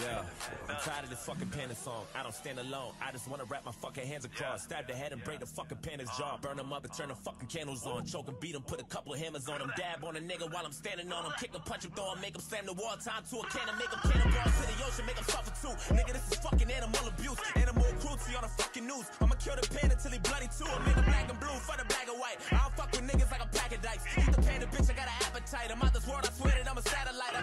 Yeah, I'm tired of this fucking panda song. I don't stand alone. I just wanna wrap my fucking hands across. Stab the head and break the fucking panda's jaw. Burn them up and turn the fucking candles on. Choke and beat him, put a couple of hammers on him. Dab on a nigga while I'm standing on him. Kick him, punch him, throw him, make him slam the wall. Time to a cannon, make him cannonball to the ocean, make him suffer too. Nigga, this is fucking animal abuse. Animal cruelty on the fucking news. I'ma kill the panda till he bloody too. I'm in the black and blue for the black and white. I don't fuck with niggas like a pack of dice. Eat the panda, bitch, I got an appetite. I'm out this world, I swear that I'm a satellite.